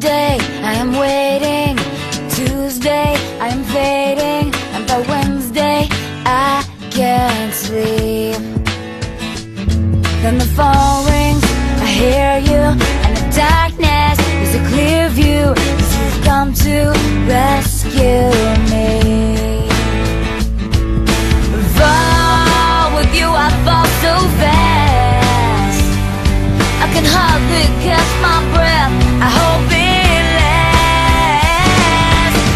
Monday, I am waiting. Tuesday, I am fading. And by Wednesday, I can't sleep. Then the phone rings, I hear you, and the darkness is a clear view, 'cause you've come to rescue me. Fall with you, I fall so fast, I can hardly catch my breath. I hope it lasts.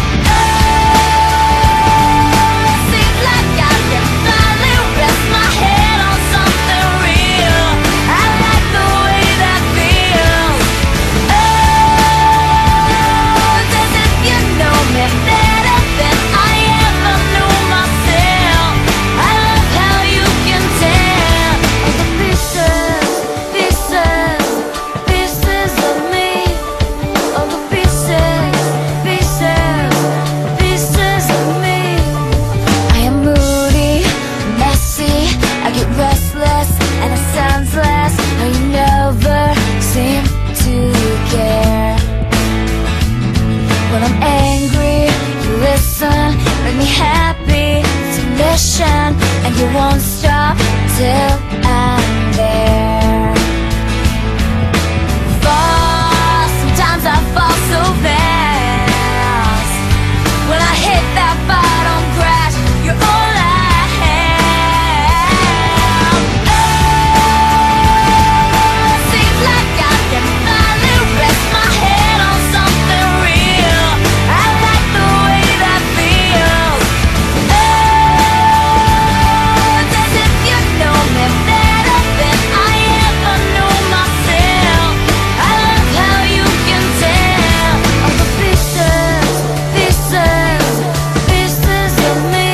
Oh, it seems like I can finally rest my head on something real. I like the way that feels. Oh, it's as if you know me better than I ever knew myself. I love how you can tell all the pieces, pieces, pieces of me. All the pieces, pieces, pieces of me. I am moody, messy, I get restless, and it sounds less. How you never seem to care. When I'm angry, you listen, make me happy. It's a mission, and you won't stop till I'm there. Fall, sometimes I fall so fast. When I hit that bottom crash, you're all I have. Oh, seems like I can finally rest my head on something real. I like the way that feels. Oh, it's as if you know me better than I ever knew myself. I love how you can tell all the pieces, pieces, pieces of me.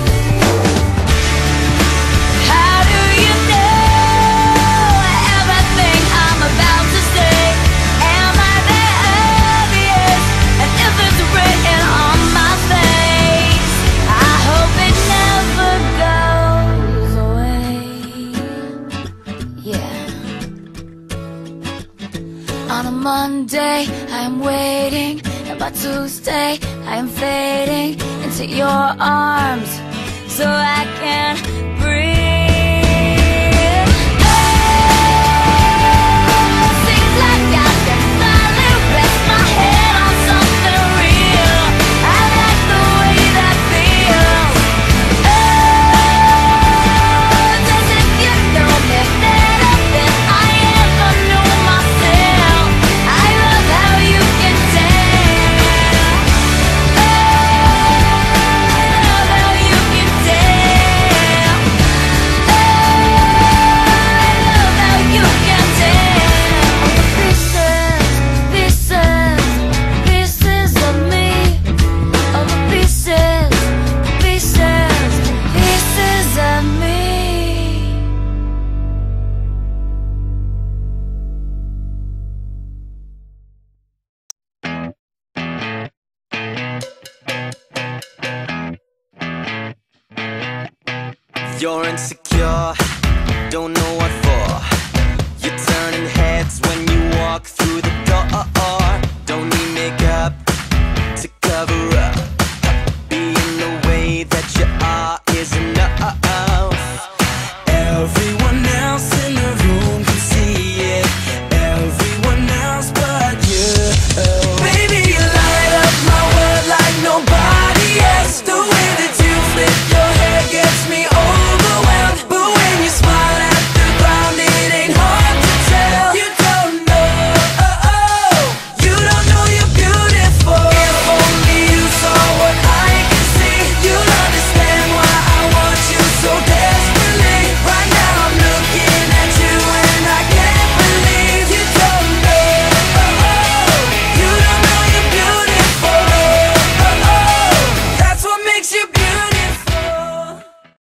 How do you know everything I'm about to say? Am I that obvious? And if it's written on my face, I hope it never goes away. Yeah. On a Monday, I am waiting, and by Tuesday, I am fading into your arms, so I can breathe. Oh, seems like I can finally rest my head on something real. I like the way that feels. Oh, it's as if you know me better than I ever knew myself. I love how you can tell. Oh, I love how you can tell. Oh, I love how you can tell. All the pieces, pieces, pieces of me. All the pieces, pieces, pieces of me. You're insecure, don't know what for. You're turning heads when you